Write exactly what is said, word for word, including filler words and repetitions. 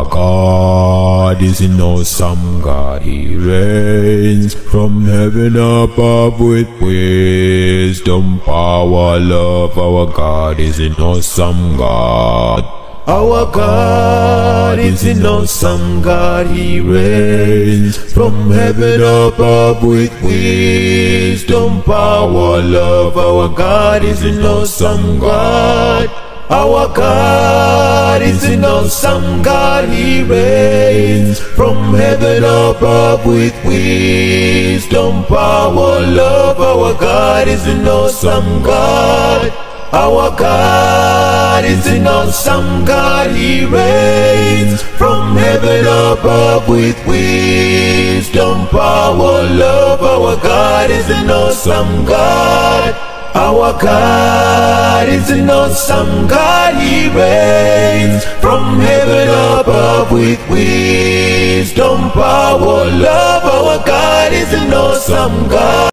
Our God is an awesome God. He reigns from heaven above with wisdom, power, love. Our God is an awesome God. Our God is an awesome God. He reigns from heaven above with wisdom, power, love. Our God is an awesome God. Our God is an awesome God. He reigns from heaven above with wisdom, power, love. Our God is an awesome God. Our God is an awesome God. He reigns from heaven above with wisdom, power, love. Our God is an awesome God. Our God is an awesome God. He reigns from heaven above with wisdom, power, love. Our God is an awesome God.